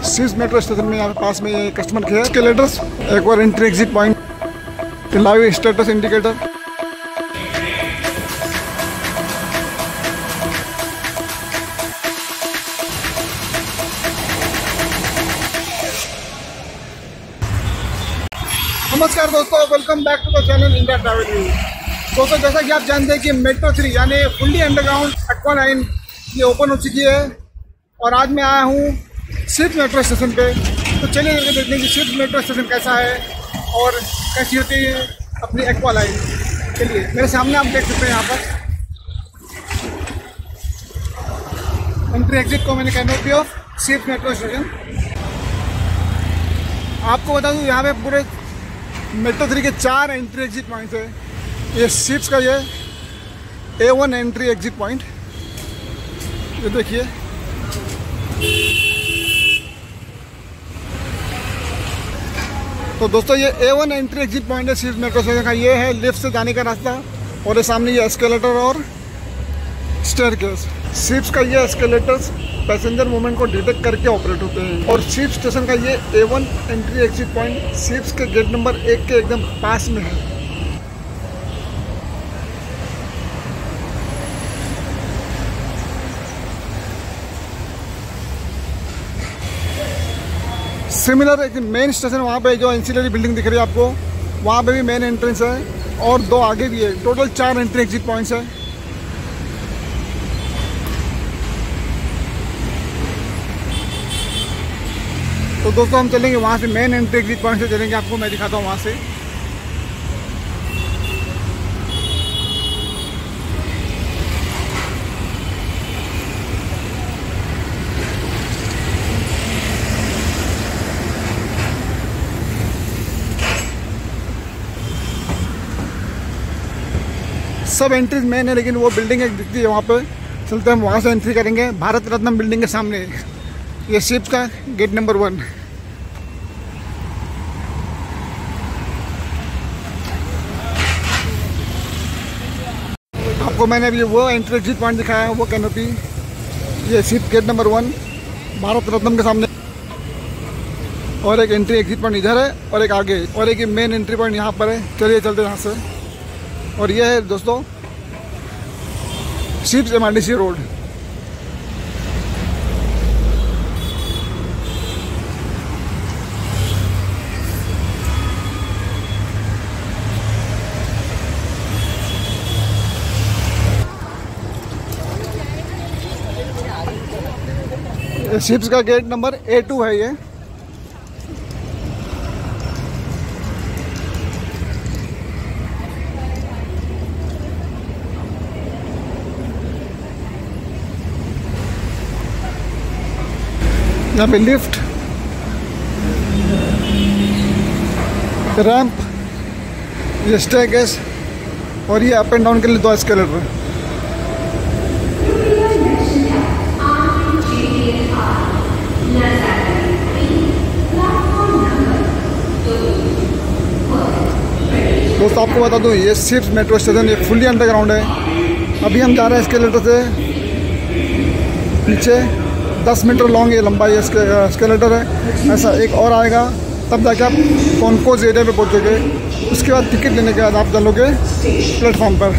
सिस metro station में यहाँ पास में ये कस्टमर केयर एस्केलेटर्स, एक और entry exit point, live status indicator. नमस्कार दोस्तों, welcome back to the channel India travel news. दोस्तों, जैसा कि आप जानते हैं कि मेट्रो 3 यानी फुल्ली अंडरग्राउंड एक्वा लाइन ये ओपन हो चुकी है और आज मैं आया हूँ सिर्फ मेट्रो स्टेशन पे। तो चलिए देखते हैं कि सिर्फ मेट्रो स्टेशन कैसा है और कैसी होती है अपनी एक्वा लाइन। चलिए, मेरे सामने आप देख सकते हैं यहाँ पर एंट्री एग्जिट को मैंने कैनोपी ऑफ सिर्फ मेट्रो स्टेशन। आपको बता दूँ यहाँ पे पूरे मेट्रो 3 के 4 एंट्री एग्जिट पॉइंट है। ये शिप्स का ये A1 एंट्री एग्जिट पॉइंट, ये देखिए। तो दोस्तों, ये A1 एंट्री एग्जिट पॉइंट है शिप्स मेट्रो स्टेशन का। ये है लिफ्ट से जाने का रास्ता और ये सामने ये एस्केलेटर और स्टेयरकेस। शिप्स का ये एस्केलेटर्स पैसेंजर मूवमेंट को डिटेक्ट करके ऑपरेट होते हैं। और शिप स्टेशन का ये A1 entry exit point SEEPZ के गेट नंबर 1 के एकदम पास में है। सिमिलर एक मेन स्टेशन वहाँ पे जो एंसिलरी बिल्डिंग दिख रही है आपको, वहाँ पे भी मेन एंट्रेंस है और 2 आगे भी है। टोटल 4 एंट्री एग्जिट पॉइंट्स है। तो दोस्तों, हम चलेंगे वहाँ से, मेन एंट्री एग्जिट पॉइंट से चलेंगे, आपको मैं दिखाता हूँ वहाँ से। सब एंट्रीज मेन है, लेकिन वो बिल्डिंग एक दिखती है वहाँ पे, चलते हम वहाँ से एंट्री करेंगे। भारत रत्न बिल्डिंग के सामने ये शिप्स का गेट नंबर 1। आपको मैंने अभी वो एंट्री एग्जिट पॉइंट दिखाया है, वो कैनोपी, ये SEEPZ gate number 1 Bharat Ratna के सामने। और एक एंट्री एग्जिट पॉइंट इधर है और एक आगे, और एक मेन एंट्री पॉइंट यहाँ पर है। चलिए चलते यहाँ से। और ये है दोस्तों शिप्स MRDC रोड। शिप्स का गेट नंबर A2 है ये। यहाँ पे लिफ्ट, रैंप, ये स्टेयरकेस और ये अप एंड डाउन के लिए 2 एस्केलेटर। दोस्तों, आपको बता दूँ ये शिप्स मेट्रो स्टेशन ये फुल्ली अंडरग्राउंड है। अभी हम जा रहे हैं एस्केलेटर से नीचे। 10 मीटर लॉन्ग ये लंबा ये एस्केलेटर है। ऐसा एक और आएगा, तब जाके आप कॉन्कोज एरिया पे पहुँचोगे। उसके बाद टिकट लेने के बाद आप चलोगे प्लेटफॉर्म पर।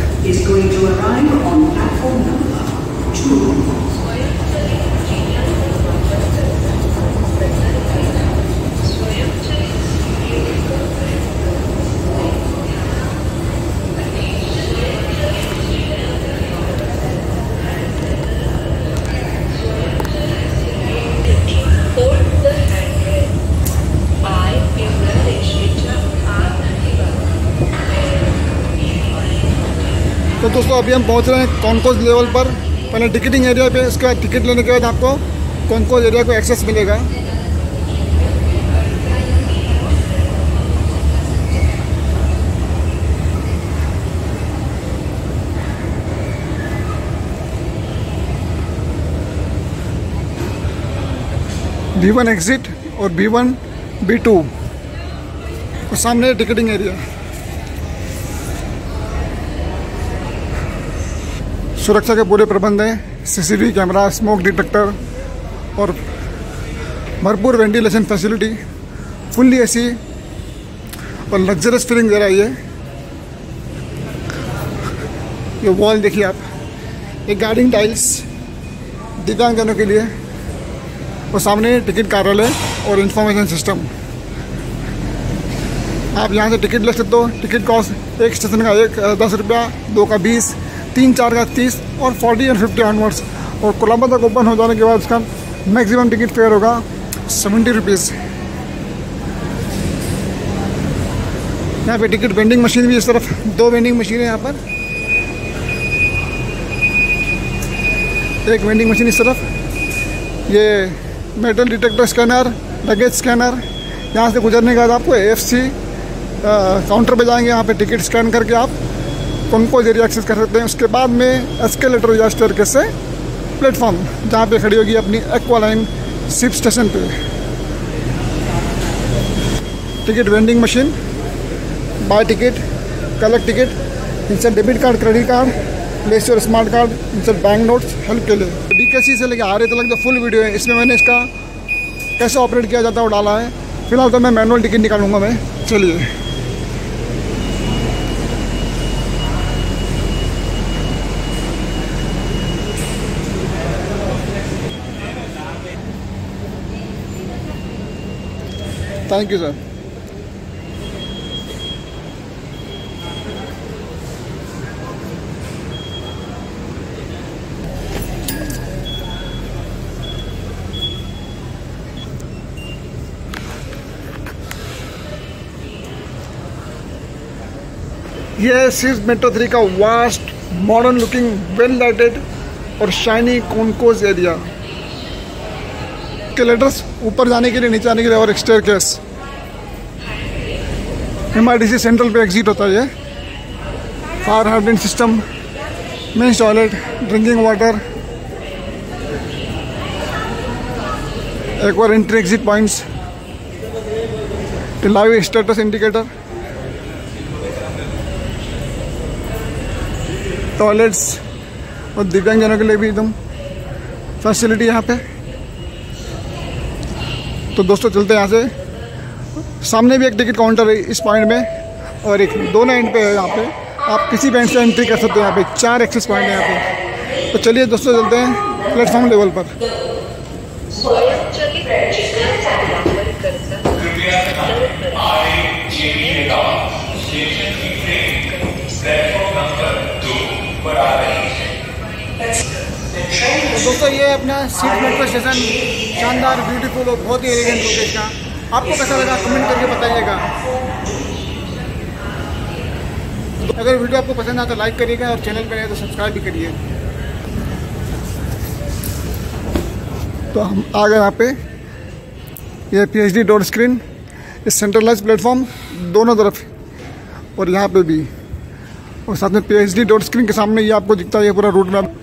तो दोस्तों, अभी हम पहुंच रहे हैं कॉन्कोज लेवल पर। पहले टिकटिंग एरिया पे, उसके बाद टिकट लेने के बाद आपको कॉन्कोज एरिया को एक्सेस मिलेगा। B1 एग्जिट और B1 B2 और सामने टिकटिंग एरिया। सुरक्षा के पूरे प्रबंध हैं, CCTV कैमरा, स्मोक डिटेक्टर और भरपूर वेंटिलेशन फैसिलिटी, फुल्ली एसी और लग्जरियस फीलिंग दे रहा है ये वॉल देखिए आप, ये गार्डिंग टाइल्स दिव्यांगजनों के लिए, और सामने टिकट कार्यालय और इंफॉर्मेशन सिस्टम। आप यहाँ से टिकट ले सकते हो। टिकट कॉस्ट एक स्टेशन का 10 रुपया, 2 का 20, 3, 4 का 30 और 40 और 50 ऑनवर्ड्स। और कोलंबो तक ओपन हो जाने के बाद उसका मैक्सिमम टिकट फेयर होगा 70 रुपीज़। यहाँ पे टिकट वेंडिंग मशीन भी, इस तरफ 2 वेंडिंग मशीन है यहाँ पर, एक वेंडिंग मशीन इस तरफ, ये metal detector scanner, luggage scanner. यहाँ से गुजरने के बाद आपको AFC काउंटर पे जाएंगे, यहाँ पे टिकट स्कैन करके आप कॉन्कोज एरिया एक्सेस कर सकते हैं। उसके बाद में एस्केलेटर या स्टेयरकेस से प्लेटफॉर्म जहाँ पे खड़ी होगी अपनी एक्वा लाइन शिप स्टेशन पे। Ticket vending machine, buy ticket, collect ticket, insert debit card, credit card, place your smart card, insert bank notes help के लिए। DKC से लेके आरे तक जो फुल वीडियो है, इसमें मैंने इसका कैसे ऑपरेट किया जाता है वो डाला है। फिलहाल तो मैं मैनुअल टिकट निकालूंगा मैं। चलिए थैंक यू सर। ये सिर्फ मेट्रो 3 का vast, modern looking, well lighted और शाइनी कॉन्कोज एरिया। एस्केलेटर्स ऊपर जाने के लिए, नीचे आने के लिए, और एक स्टेयरकेस। MRTC सेंट्रल पे एग्जिट होता है ये। Fire hydrant system, men's toilet, drinking water, एक और entry exit points, live status indicator, toilets और दिव्यांगजनों के लिए भी एकदम फैसिलिटी यहाँ पे। तो दोस्तों चलते हैं यहाँ से। सामने भी एक टिकट काउंटर है इस पॉइंट में, और एक दोनों एंड पे है यहाँ पे। आप किसी बैंक से एंट्री कर सकते हो। यहाँ पे 4 एक्सेस पॉइंट है यहाँ पे। तो चलिए दोस्तों चलते हैं प्लेटफॉर्म लेवल पर। दोस्तों ये अपना सीट मेट्रो स्टेशन शानदार, ब्यूटीफुल और बहुत ही एलिगेंट लोकेशन। आपको कैसा लगा कमेंट करके बताइएगा। अगर वीडियो आपको पसंद आए तो लाइक करिएगा, और चैनल पर है तो सब्सक्राइब भी करिए। तो हम आ गए यहाँ पे, ये PhD डोर स्क्रीन, इस सेंट्रलाइज प्लेटफॉर्म दोनों तरफ, और यहाँ पे भी, और साथ में PhD डोर स्क्रीन के सामने ये आपको दिखता है ये पूरा रूट मैप।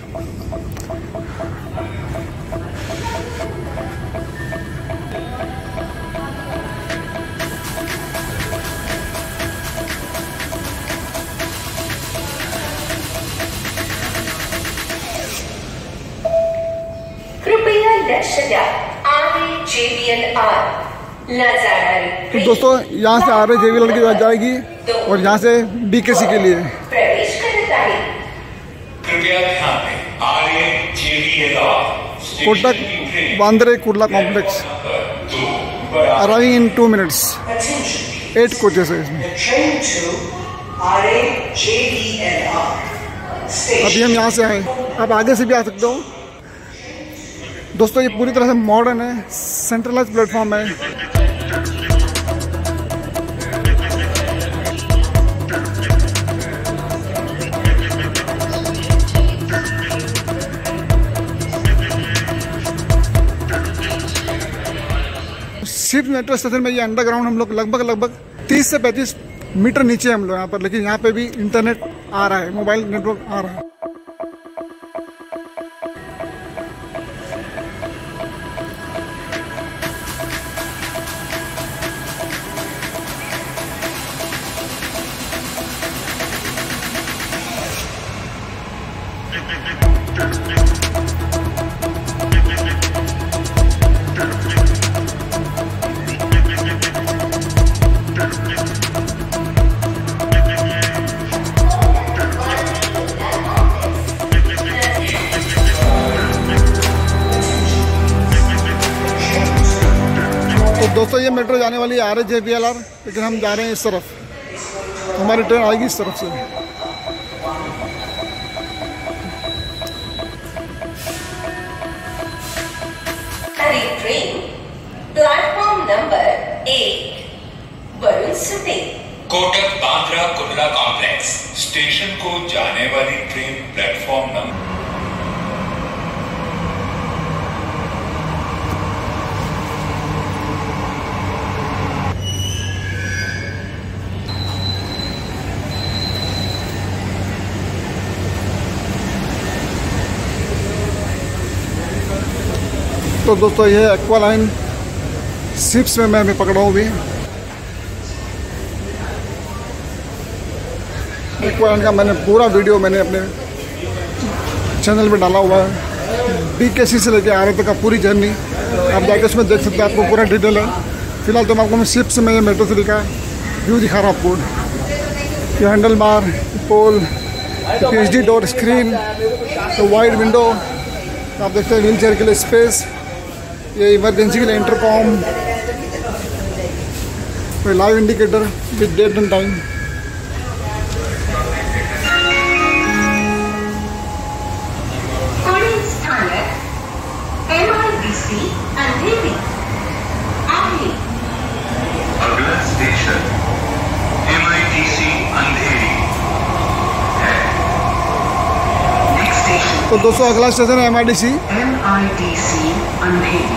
तो दोस्तों यहाँ से RJVL की बात जाएगी, और यहाँ से DKC के लिए। Kotak Bandra Kurla complex, arriving in 2 minutes. 8 coaches है इसमें। अभी हम यहाँ से आए, आप आगे से भी आ सकते हो। दोस्तों ये पूरी तरह से मॉडर्न है, सेंट्रलाइज प्लेटफॉर्म है। शिप मेट्रो स्टेशन में ये अंडरग्राउंड हम लोग लगभग 30 से 35 मीटर नीचे हम लोग यहाँ पर, लेकिन यहाँ पे भी इंटरनेट आ रहा है, मोबाइल नेटवर्क आ रहा है। दोस्तों ये मेट्रो जाने वाली है RJPLR, लेकिन हम जा रहे हैं इस तरफ, हमारी ट्रेन आएगी इस तरफ से। Train platform number 1 Varun Sute, Kotak Bandra Kurla complex station को जाने वाली ट्रेन प्लेटफॉर्म नंबर। तो दोस्तों ये एक्वालाइन शिप्स में मैं अभी पकड़ा हूँ। भी एक्वालाइन का मैंने पूरा वीडियो मैंने अपने चैनल पे डाला हुआ है, BKC से लेके आने तक का पूरी जर्नी आप जाके उसमें देख सकते हैं, आपको पूरा डिटेल है। फिलहाल तो मैं आपको शिप्स में ये मेट्रो 3 का व्यू दिखा रहा हूँ आपको। ये handle bar, pole, HD door screen, तो वाइड विंडो, आप देखते हैं व्हील चेयर के लिए स्पेस, ये इमरजेंसी के लिए intercom, live indicator with date and time. अगला स्टेशन MIDC अंधेरी है। तो दोस्तों अगला स्टेशन है MIDC अंधेरी।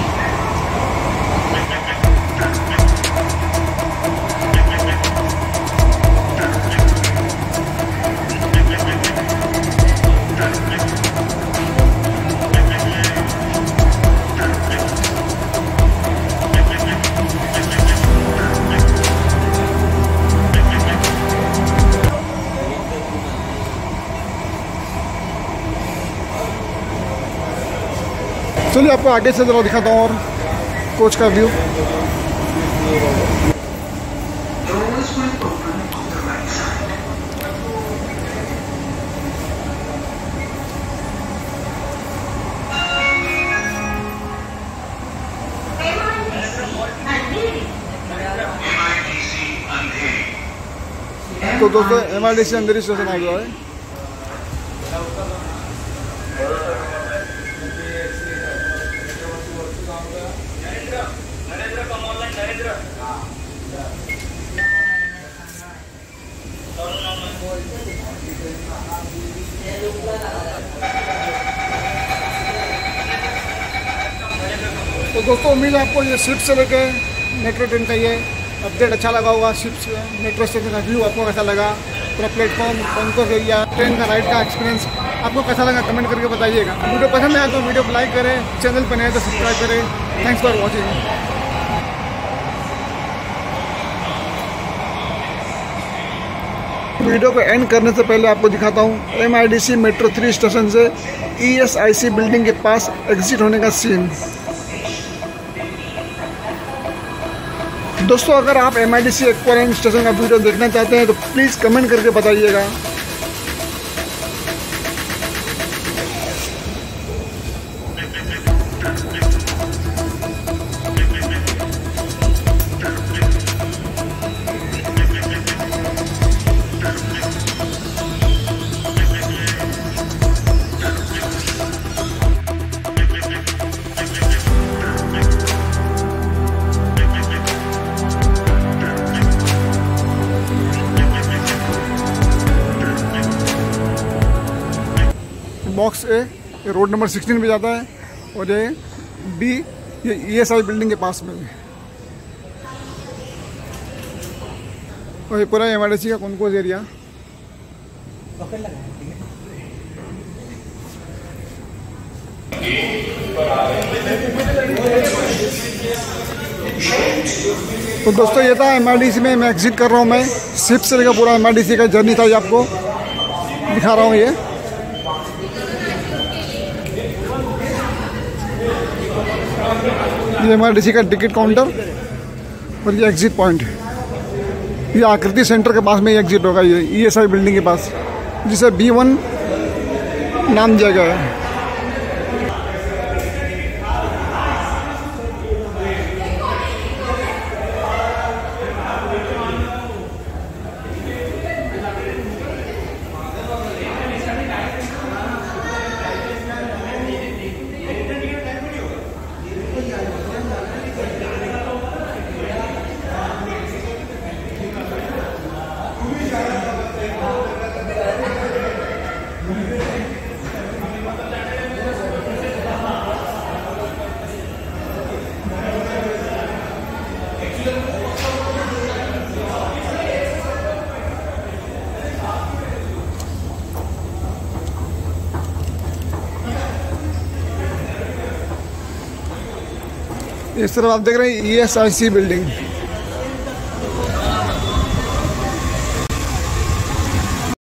चलिए आपको आगे से जरा दिखाता हूँ और कोच का व्यू। तो दोस्तों MIDC अंधेरी स्टेशन आ गया है। तो दोस्तों उम्मीद है आपको ये शिप से लेके मेट्रो ट्रेन का ये अपडेट अच्छा लगा होगा। शिप्स मेट्रो स्टेशन का व्यू आपको कैसा लगा, पूरा प्लेटफॉर्म, कौन एरिया, ट्रेन का राइड का एक्सपीरियंस आपको कैसा लगा कमेंट करके बताइएगा। वीडियो पसंद आया तो वीडियो को लाइक करें, चैनल पर नए तो सब्सक्राइब करें। Thanks for watching. वीडियो को एंड करने से पहले आपको दिखाता हूँ MIDC मेट्रो 3 स्टेशन से ESIC बिल्डिंग के पास एग्जिट होने का सीन। दोस्तों अगर आप MIDC एक्वालाइन स्टेशन का वीडियो देखना चाहते हैं तो प्लीज़ कमेंट करके बताइएगा। बॉक्स A ये रोड नंबर 16 पे जाता है और ये B ये ESI बिल्डिंग के पास में है। और ये पूरा MIDC का कौन एरिया। तो दोस्तों ये था MIDC में मैं एग्जिट कर रहा हूँ। मैं शिप से लेकर पूरा MIDC का जर्नी था ये आपको दिखा रहा हूँ। ये MIDC का टिकट काउंटर और ये एग्जिट पॉइंट, ये आकृति सेंटर के पास में ही एग्जिट होगा। ये ESI बिल्डिंग के पास जिसे B1 नाम दिया गया है। इस तरफ आप देख रहे हैं ESIC बिल्डिंग।